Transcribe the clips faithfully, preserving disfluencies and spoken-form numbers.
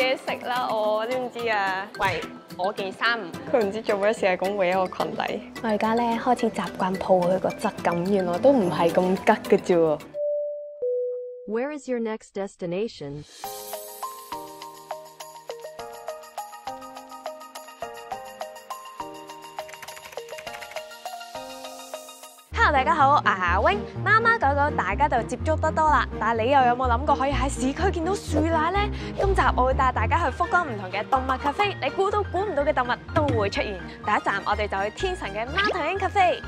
嘢食啦，我知唔知啊？喂，我件衫，佢唔知做咩事係咁搲我裙底。我而家咧開始習慣抱佢個質感，原來都唔係咁吉嘅啫。 Where is your next destination? Hello， 大家好，我係阿 wing。貓貓狗狗大家就接觸得多啦，但係你又有冇諗過可以喺市區見到樹懶呢？今集我會帶大家去福岡唔同嘅動物 cafe， 你估都估唔到嘅動物都會出現。第一站我哋就去天神嘅貓頭鷹 cafe。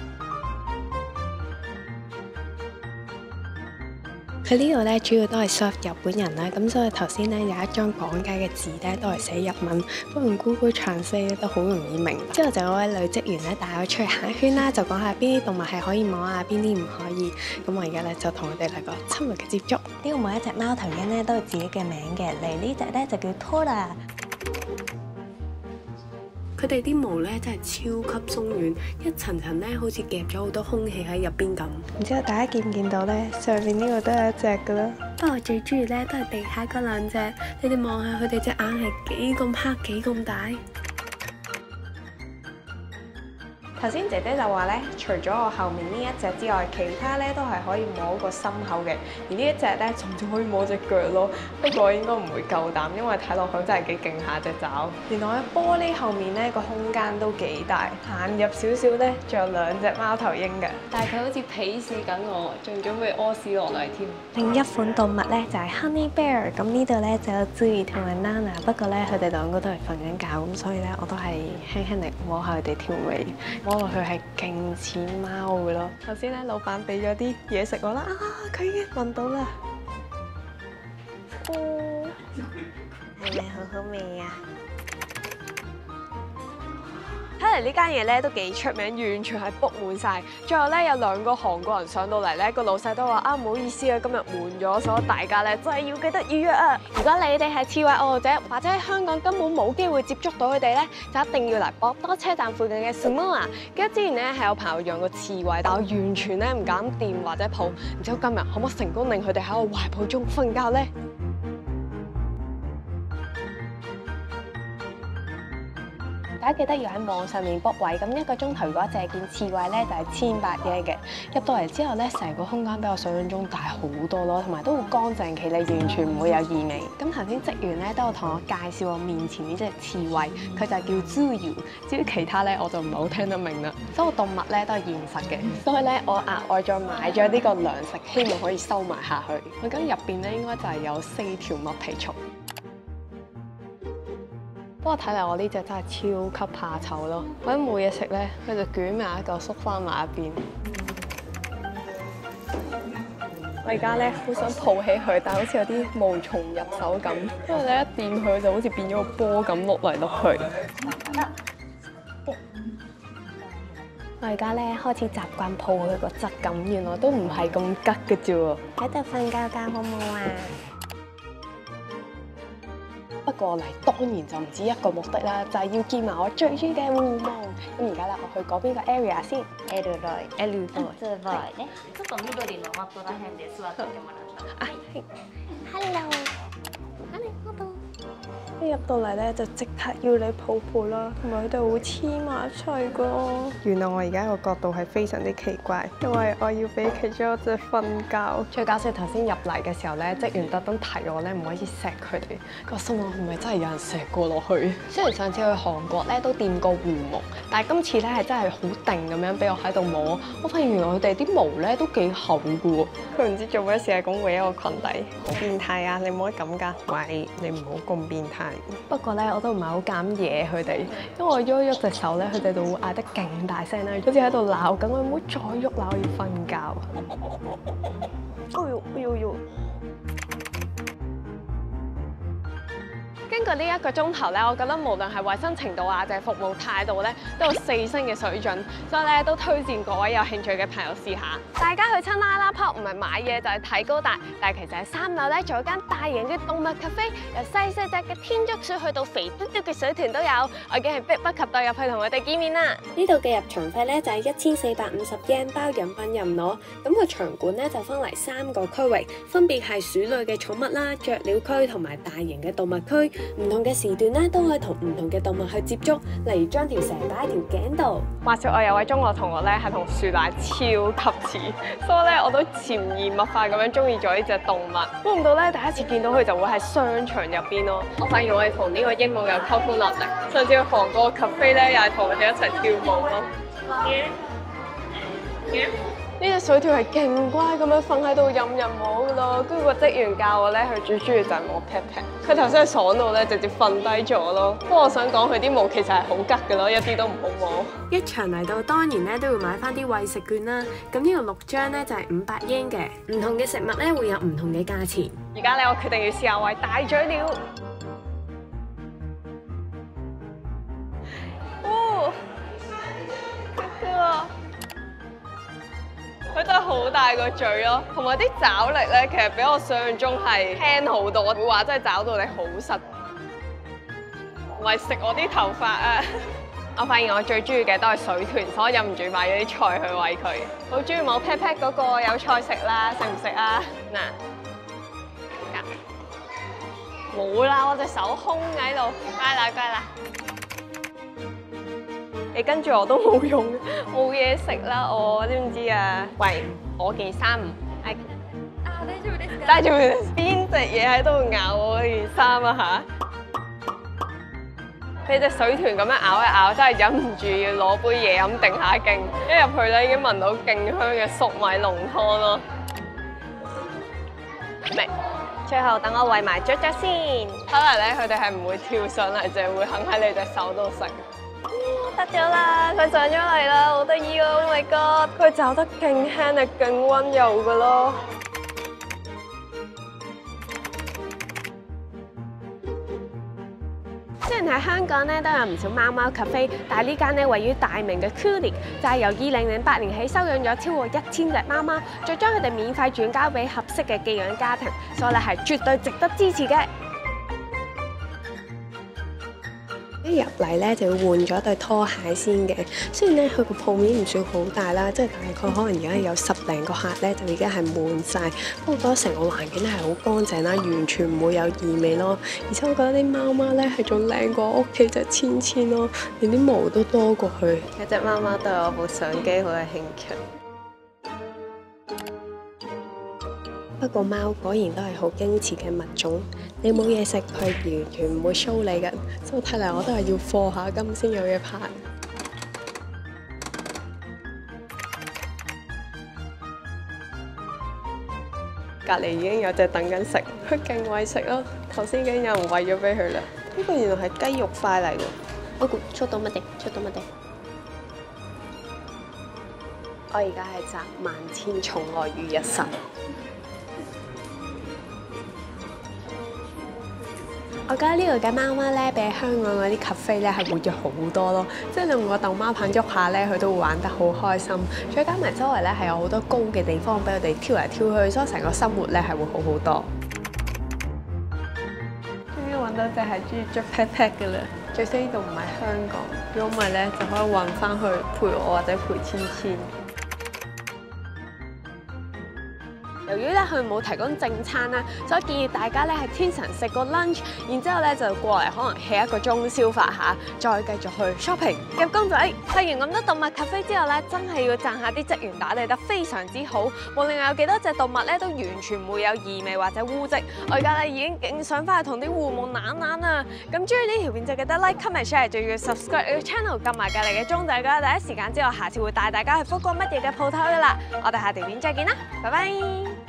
佢呢度咧主要都係 serve 日本人啦，咁所以頭先咧有一張講解嘅字咧都係寫日文，不過 Google Translate 都好容易明。之後就有位女職員咧帶我出去行一圈啦，就講下邊啲動物係可以摸啊，邊啲唔可以。咁我而家咧就同佢哋嚟個親密嘅接觸。呢個每一隻貓頭鷹咧都有自己嘅名嘅，嚟呢隻咧就叫 Tora。佢哋啲毛咧真係超級鬆軟，一層層咧好似夾咗好多空氣喺入邊咁。唔知道大家見唔見到咧？上面呢個都有一隻噶啦。不過我最中意咧都係地下嗰兩隻，你哋望下佢哋隻眼係幾咁黑，幾咁大。頭先姐姐就話咧，除咗我後面呢一隻之外，其他咧都係可以摸個心口嘅。而呢一隻咧，甚至可以摸隻腳咯。不過我應該唔會夠膽，因為睇落去真係幾勁下隻爪。原來喺玻璃後面咧個空間都幾大，行入少少咧，仲有兩隻貓頭鷹嘅。但係佢好似鄙視緊我，仲準備屙屎落嚟添。另一款動物咧就係 Honey Bear， 咁呢度咧就有 Zui 同埋 Nana， 不過咧佢哋兩個都係瞓緊覺，咁所以咧我都係輕輕力摸下佢哋條尾。摸落去係勁似貓嘅咯。頭先咧，老闆俾咗啲嘢食我啦，啊，佢已經聞到啦。嗯，係咪好好味啊？睇嚟呢間嘢咧都幾出名，完全係 book 滿晒。最後咧有兩個韓國人上到嚟咧，個老細都話啊，唔好意思啊，今日滿咗，所以大家咧真係要記得預約啊！如果你哋係刺蝟愛好者，或者喺香港根本冇機會接觸到佢哋咧，就一定要嚟博多車站附近嘅 Sumoa。記得之前咧係有朋友養過刺蝟，但我完全咧唔敢掂或者抱，唔知道今日可唔可以成功令佢哋喺我懷抱中瞓覺咧？大家記得要喺網上面 book 位，咁一個鐘頭如果淨係見刺蝟咧就係千八嘢嘅。入到嚟之後咧，成個空間比我想象中大好多咯，同埋都好乾淨企理，完全唔會有異味。咁頭先職員咧都有同我介紹我面前呢隻刺蝟，佢就係叫 Zuyu。至於其他咧我就唔係好聽得明啦。所有動物咧都係現實嘅，所以咧我額外再買咗呢個糧食，希望可以收埋下去。我咁入邊咧應該就係有四條麥皮蟲。不過睇嚟我呢隻真係超級怕醜咯，我一冇嘢食咧，佢就捲埋一嚿縮翻埋一邊。我而家咧好想抱起佢，但係好似有啲無從入手咁，因為咧一掂佢就好似變咗個波咁碌嚟碌去。我而家咧開始習慣抱佢個質感，原來都唔係咁吉嘅啫喎。喺度瞓覺覺好唔好啊？不過嚟當然就唔止一個目的啦，就係要見埋我最中意嘅狐獴。咁而家咧，我去嗰邊個 area 先。エルロイ、エルロイ。 すごいね。ちょっと緑のマットら辺で座っててもらったら。 啊，係。Hello。一入到嚟咧就即刻要你抱抱啦，同埋佢哋會黐埋一齊噶。原來我而家個角度係非常之奇怪，因為我要俾其中一隻瞓覺。最搞笑頭先入嚟嘅時候咧，職員特登提我咧唔可以錫佢哋，個心諗係咪真係有人錫過落去？雖然上次去韓國咧都掂過狐獴，但係今次咧係真係好定咁樣俾我喺度摸。我發現原來佢哋啲毛咧都幾厚噶喎。佢唔知做咩事係咁搲我裙底，好變態啊！你唔可以咁㗎，喂，你唔好咁變態。不過咧，我都唔係好敢惹佢哋，因為我喐一隻手咧，佢哋就會嗌得勁大聲啦，好似喺度鬧緊我，唔好再喐啦，我要瞓覺。哎呦哎呦呦！經過呢一個鐘頭咧，我覺得無論係衛生程度啊，定係服務態度咧，都有四星嘅水準，所以咧都推薦各位有興趣嘅朋友試下。大家去親啦啦 pop 唔係買嘢就係睇高達，但係其實喺三樓咧，仲有間大型嘅動物 cafe， 由細細隻嘅天竺鼠去到肥嘟嘟嘅水豚都有，我已經係迫不及待入去同佢哋見面啦。呢度嘅入場費咧就係一千四百五十 yen 包飲品任攞，咁個場館咧就分為三個區域，分別係鼠類嘅寵物啦、雀鳥區同埋大型嘅動物區。 唔同嘅時段咧都可以同唔同嘅動物去接觸，例如將條蛇擺喺條頸度。 話說我有位中學同學咧係同樹懶超級似，所以咧我都潛移默化咁樣中意咗呢隻動物。估唔到咧第一次見到佢就會喺商場入邊咯。我發現我哋同呢個鸚鵡有溝通能力。上次去韓國 cafe 咧又係同佢哋一齊跳舞咯。呢隻水豚係勁乖咁樣瞓喺度任人摸噶咯，跟住個職員教我咧，佢最中意就係摸 pat pat。佢頭先係爽到咧，直接瞓低咗咯。不過我想講佢啲毛其實係好吉嘅咯，一啲都唔好摸。 一場嚟到當然咧都要買翻啲餵食券啦。咁呢個六張咧就係五百yen嘅，唔同嘅食物咧會有唔同嘅價錢。 而家咧我決定要試下餵大嘴鳥。哦，佢真係好大個嘴咯，同埋啲爪力咧，其實比我想象中係輕好多，會話真係爪到你好實，唔係食我啲頭髮啊！我發現我最中意嘅都係水豚，所以忍唔住買咗啲菜去餵佢。好中意摸 pat pat 嗰個有菜食啦，食唔食啊？嗱，冇啦，我隻手空喺度，乖啦乖啦。你跟住我都冇用，冇嘢食啦，我知唔知啊？喂，我件衫唔係啊，大丈夫ですか？大丈夫です。邊隻嘢喺度咬我件衫啊嚇！俾隻水豚咁樣咬一咬，真係忍唔住要攞杯嘢飲定下勁。一入去咧已經聞到勁香嘅粟米濃湯咯。未，最後等我餵埋雀雀先。睇嚟咧，佢哋係唔會跳上嚟，淨係會肯喺你隻手度食。得咗啦，佢上咗嚟啦，好得意啊 ！Oh my god， 佢走得勁輕力、勁溫柔噶咯。 雖然喺香港咧都有唔少貓貓 cafe， 但係呢間咧位於大名嘅 Kulik 就係由二零零八年起收養咗超過一千隻貓貓，再將佢哋免費轉交俾合適嘅寄養家庭，所以咧係絕對值得支持嘅。一入嚟咧就要換咗對拖鞋先嘅，雖然咧佢個鋪面唔算好大啦，即係大概可能而家有十零個客咧就已經係滿晒。不過覺得成個環境係好乾淨啦，完全唔會有異味咯。而且我覺得啲貓貓咧係仲靚過屋企隻千千咯，連啲毛都多過佢。有隻貓貓對我部相機好有興趣。不過貓果然都係好矜持嘅物種，你冇嘢食，佢完全唔會 show 你嘅，所以睇嚟我都係要課下金先有嘢拍。 隔離已經有隻等緊食，佢勁餵食咯。頭先已經有人餵咗俾佢啦。呢個原來係雞肉塊嚟㗎。 我估出到乜地？出到乜地？ 我而家係集萬千寵愛於一身。 我覺得呢度嘅貓貓咧，比香港嗰啲 cafe 咧係活躍好多咯，即係你用個逗貓棒喐下咧，佢都會玩得好開心。再加埋周圍咧係有好多高嘅地方俾佢哋跳嚟跳去，所以成個生活咧係會好好多。終於揾到隻係中意捉 pat pat 嘅啦，最衰呢度唔係香港，如果唔係咧就可以運翻去陪我或者陪千千。由於咧佢冇提供正餐啦，所以建議大家咧喺天神食個 lunch， 然之後咧就過嚟可能 hea 一個鐘消化下，再繼續去 shopping 夾公仔。去完咁多動物 cafe 之後咧，真係要讚下啲職員打理得非常之好，無論有幾多隻動物咧，都完全唔會有異味或者污漬。我而家咧已經勁想翻去同啲護牧懶懶啊！咁中意呢條片就記得 like、comment、share， 仲要 subscribe 呢個 channel， 撳埋隔離嘅鐘仔㗎，第一時間知我下次會帶大家去福哥乜嘢嘅鋪頭㗎啦！我哋下條片再見啦，拜拜！